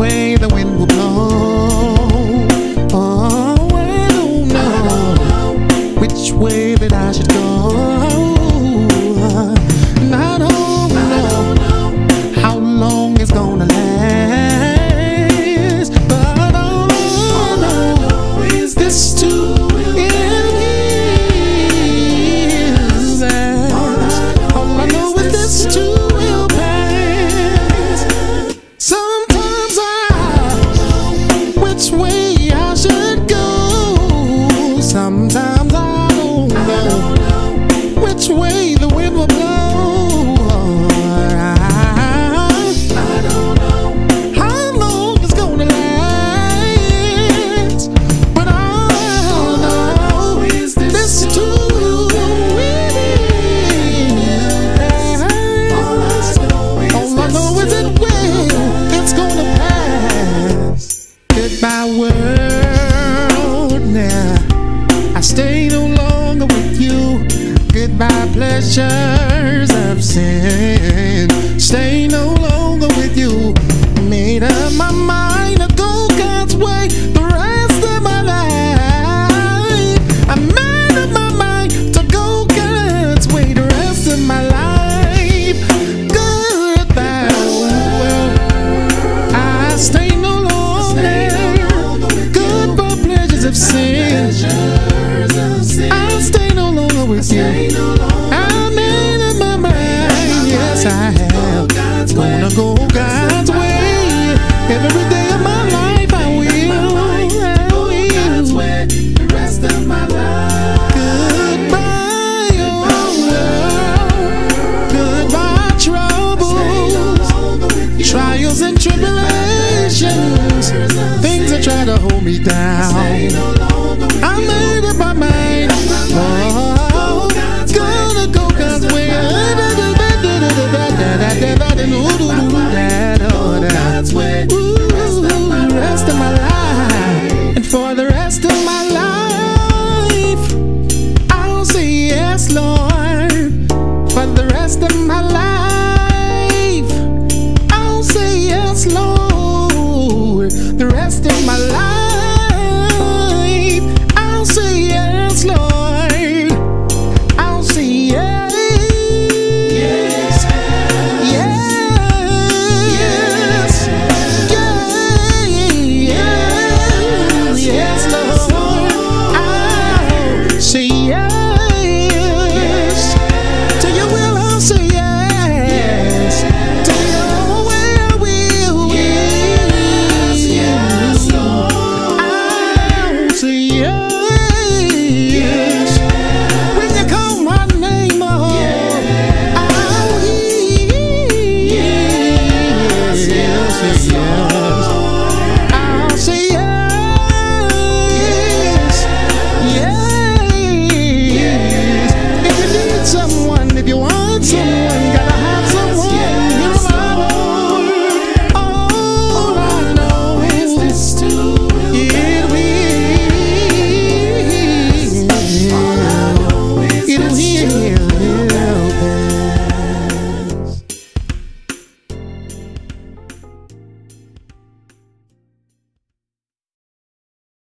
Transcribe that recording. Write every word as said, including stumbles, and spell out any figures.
way the wind will blow. Oh, I don't know which way that I should go. And I don't know how long it's gonna last, but all I know is this too it is. All I know is this too will pass. Sometimes I don't know which way I should go. Sometimes I don't know which way the wind will blow. Goodbye world, now I stay no longer with you. Goodbye pleasures of sin, stay no longer with you. Made up my mind to go God's way the rest of my life. I made up my mind to go God's way the rest of my life. Goodbye world, I stay no of sin. I'll stay no longer with you. I made up my mind, yes I have. Gonna go God's way every day of my life. I will. I will. The rest of my life. Goodbye, oh world. Goodbye, troubles, trials and tribulations, things that try to hold me down.